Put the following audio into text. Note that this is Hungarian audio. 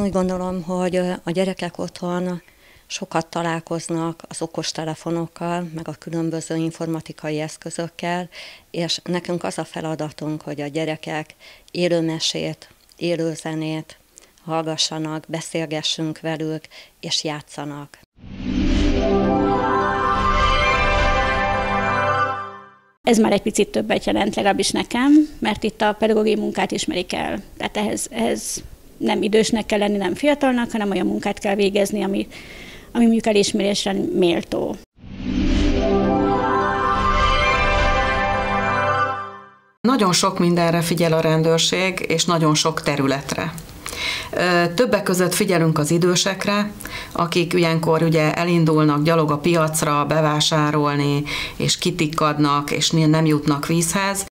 úgy gondolom, hogy a gyerekek otthon sokat találkoznak az okostelefonokkal, meg a különböző informatikai eszközökkel, és nekünk az a feladatunk, hogy a gyerekek élőmesét, élőzenét hallgassanak, beszélgessünk velük, és játszanak. Ez már egy picit többet jelent, legalábbis nekem, mert itt a pedagógiai munkát ismerik el. Tehát ehhez nem idősnek kell lenni, nem fiatalnak, hanem olyan munkát kell végezni, ami mondjuk elismerésre méltó. Nagyon sok mindenre figyel a rendőrség, és nagyon sok területre. Többek között figyelünk az idősekre, akik ilyenkor ugye elindulnak gyalog a piacra bevásárolni, és kitikkadnak, és nem jutnak vízhez,